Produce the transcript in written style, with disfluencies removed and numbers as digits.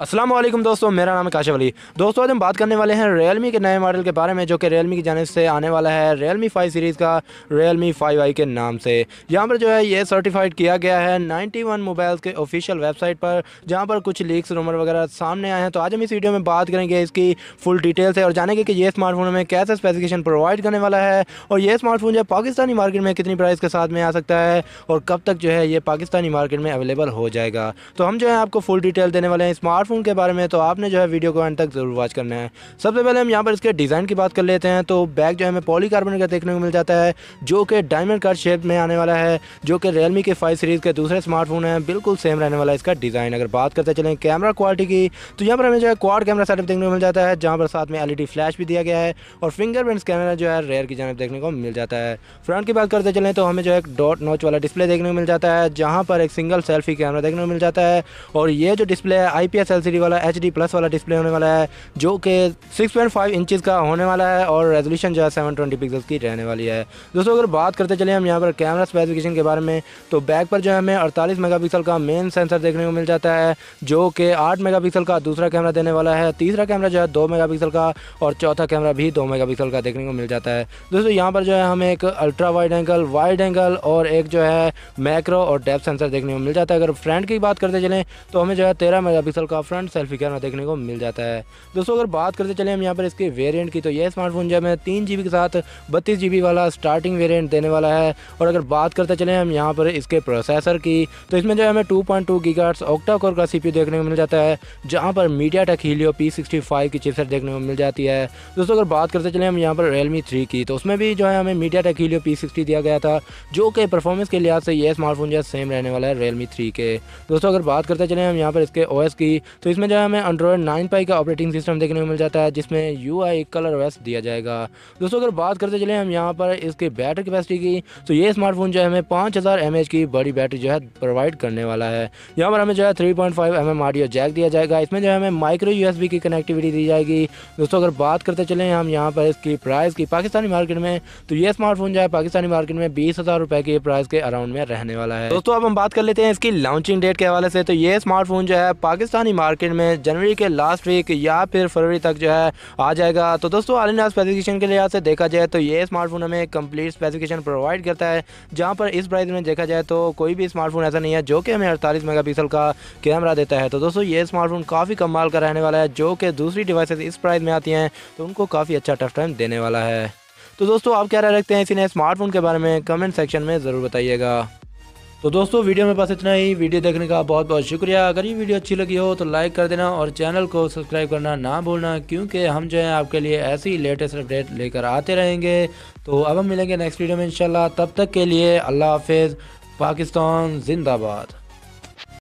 अस्सलाम वालेकुम दोस्तों, मेरा नाम है काशिफ अली। दोस्तों आज हम बात करने वाले हैं Realme के नए मॉडल के बारे में, जो कि Realme की जानिब से आने वाला है Realme 5 सीरीज़ का Realme 5i के नाम से। यहाँ पर जो है ये सर्टिफाइड किया गया है 91 मोबाइल्स के ऑफिशियल वेबसाइट पर, जहाँ पर कुछ लीक्स रूमर वगैरह सामने आए हैं। तो आज हम इस वीडियो में बात करेंगे इसकी फुल डिटेल से और जानेंगे कि ये स्मार्टफोन हमें कैसे स्पेसिफिकेशन प्रोवाइड करने वाला है और ये स्मार्टफोन जो है पाकिस्तानी मार्केट में कितनी प्राइस के साथ में आ सकता है और कब तक जो है ये पाकिस्तानी मार्केट में अवेलेबल हो जाएगा। तो हम जो है आपको फुल डिटेल देने वाले हैं स्मार्टफोन के बारे में, तो आपने जो है वीडियो को अंत तक जरूर वॉच करना है। सबसे पहले हम यहाँ पर इसके डिज़ाइन की बात कर लेते हैं। तो बैक जो है हमें पॉलीकार्बोनेट का देखने को मिल जाता है, जो कि डायमंड कट शेप में आने वाला है, जो कि Realme के 5 सीरीज़ के दूसरे स्मार्टफोन है, बिल्कुल सेम रहने वाला है इसका डिज़ाइन। अगर बात करते चलें कैमरा क्वालिटी की, तो यहाँ पर हमें जो है क्वाड कैमरा सेटअप देखने को मिल जाता है, जहाँ पर साथ में LED फ्लैश भी दिया गया है और फिंगरप्रिंट स्कैनर जो है रेयर की जानिब देखने को मिल जाता है। फ्रंट की बात करते चलें तो हमें जो है एक डॉट नॉच वाला डिस्प्ले देखने को मिल जाता है, जहाँ पर एक सिंगल सेल्फी कैमरा देखने को मिल जाता है और ये जो डिस्प्ले है IPS LCD वाला HD प्लस वाला डिस्प्ले होने वाला है, जो कि 6.5 इंचज़ का होने वाला है और रेजोल्यूशन जो है 720 पिक्सल्स की रहने वाली है। दोस्तों अगर बात करते चले हम यहाँ पर कैमरा स्पेसिफिकेशन के बारे में, तो बैक पर जो है हमें 48 मेगापिक्सल का मेन सेंसर देखने को मिल जाता है, जो कि 8 मेगापिक्सल का दूसरा कैमरा देने वाला है। तीसरा कैमरा जो है 2 मेगापिक्सल का और चौथा कैमरा भी 2 मेगापिक्सल का देखने को मिल जाता है। दोस्तों यहाँ पर जो है हमें एक अल्ट्रा वाइड एंगल और एक जो है मैक्रो और डेप्थ सेंसर देखने को मिल जाता है। अगर फ्रंट की बात करते चलें तो हमें जो है 13 मेगापिक्सल का फ्रंट सेल्फी कैमरा देखने को मिल जाता है। दोस्तों अगर बात करते चले हम यहाँ पर इसके वेरिएंट की, तो ये स्मार्टफोन जो है 3 GB के साथ 32 GB वाला स्टार्टिंग वेरिएंट देने वाला है। और अगर बात करते चले हम यहाँ पर इसके प्रोसेसर की, तो इसमें जो है हमें 2.2 गीगाहर्ट्ज़ ऑक्टा कोर का CPU देखने को मिल जाता है, जहाँ पर MediaTek Helio P65 की चिपसेट देखने को मिल जाती है। दोस्तों अगर बात करते चले हम यहाँ पर Realme 3 की, तो उसमें भी जो है हमें MediaTek Helio P60 दिया गया था, जो कि परफॉर्मेंस के लिहाज से ये स्मार्टफोन जो है सेम रहने वाला है Realme 3 के। दोस्तों अगर बात करते चले हम यहाँ पर इसके OS की, तो इसमें जो है हमें Android 9 Pie का ऑपरेटिंग सिस्टम देखने को मिल जाता है, जिसमें UI कलर OS दिया जाएगा। दोस्तों अगर बात करते चले हम यहाँ पर इसकी बैटरी कैपेसिटी की, तो ये स्मार्टफोन जो है हमें 5000 mAh की बड़ी बैटरी जो है प्रोवाइड करने वाला है। यहाँ पर हमें जो है 3.5 mm ऑडियो जैक दिया जाएगा, इसमें जो है हमें माइक्रो USB की कनेक्टिविटी दी जाएगी। दोस्तों अगर बात करते चले हम यहाँ पर इसकी प्राइस की पाकिस्तानी मार्केट में, तो ये स्मार्टफोन जो है पाकिस्तानी मार्केट में 20,000 रुपये की प्राइस के अराउंड में रहने वाला है। दोस्तों अब हम बात कर लेते हैं इसकी लॉन्चिंग डेट के हवाले से। तो ये स्मार्टफोन जो है पाकिस्तानी मार्केट में जनवरी के लास्ट वीक या फिर फरवरी तक जो है आ जाएगा। तो दोस्तों ऑल इन स्पेसिफिकेशन के लिहाज से देखा जाए तो ये स्मार्टफोन हमें कंप्लीट स्पेसिफिकेशन प्रोवाइड करता है, जहां पर इस प्राइस में देखा जाए तो कोई भी स्मार्टफोन ऐसा नहीं है जो कि हमें 48 मेगापिक्सल का कैमरा देता है। तो दोस्तों ये स्मार्टफोन काफ़ी कमाल का रहने वाला है, जो कि दूसरी डिवाइसेस इस प्राइस में आती हैं तो उनको काफ़ी अच्छा टफ टाइम देने वाला है। तो दोस्तों आप क्या राय रखते हैं इसी नए स्मार्टफोन के बारे में, कमेंट सेक्शन में ज़रूर बताइएगा। तो दोस्तों वीडियो में बस इतना ही। वीडियो देखने का बहुत बहुत शुक्रिया। अगर ये वीडियो अच्छी लगी हो तो लाइक कर देना और चैनल को सब्सक्राइब करना ना भूलना, क्योंकि हम जो है आपके लिए ऐसी लेटेस्ट अपडेट लेकर आते रहेंगे। तो अब हम मिलेंगे नेक्स्ट वीडियो में इंशाल्लाह। तब तक के लिए अल्लाह हाफिज़। पाकिस्तान जिंदाबाद।